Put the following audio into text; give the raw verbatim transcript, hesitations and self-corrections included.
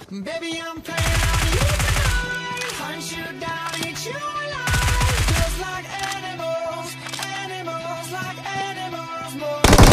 Baby, I'm playing on you tonight. Hunt you down, eat you alive. Just like animals, animals, like animals, more.